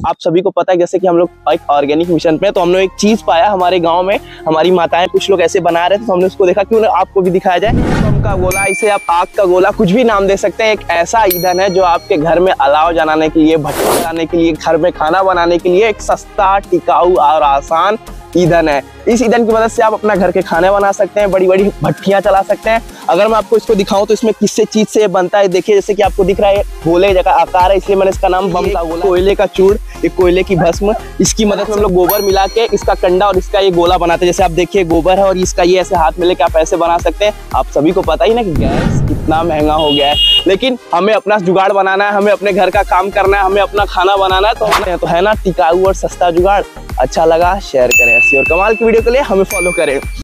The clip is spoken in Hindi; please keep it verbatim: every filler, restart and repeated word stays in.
आप सभी को पता है जैसे कि हम लोग एक ऑर्गेनिक मिशन पे, तो हमने एक चीज पाया हमारे गांव में, हमारी माताएं कुछ लोग ऐसे बना रहे थे, तो हमने उसको देखा क्यों ना आपको भी दिखाया जाए। बम का गोला, इसे आप आग का गोला कुछ भी नाम दे सकते हैं। एक ऐसा ईंधन है जो आपके घर में अलाव जलाने के लिए, भट्टी जलाने के लिए, घर में खाना बनाने के लिए एक सस्ता, टिकाऊ और आसान ईंधन है। इस ईंधन की मदद से आप अपना घर के खाने बना सकते हैं, बड़ी बड़ी भट्टियां चला सकते हैं। अगर मैं आपको इसको दिखाऊं तो इसमें किससे चीज से बनता है, देखिए जैसे कि आपको दिख रहा है गोले जगह आकार है, इसलिए मैंने इसका नाम बम का गोला। कोयले का चूड़, एक कोयले की भस्म, इसकी मदद से हम लोग गोबर मिला के इसका कंडा और इसका ये गोला बनाते हैं। जैसे आप देखिए गोबर है और इसका ये ऐसे हाथ में लेके आप ऐसे बना सकते हैं। आप सभी को पता ही ना कि गैस कितना महंगा हो गया है, लेकिन हमें अपना जुगाड़ बनाना है, हमें अपने घर का काम करना है, हमें अपना खाना बनाना है, तो हमें तो है ना टिकाऊ और सस्ता जुगाड़। अच्छा लगा शेयर करें, ऐसी और कमाल की वीडियो के लिए हमें फॉलो करें।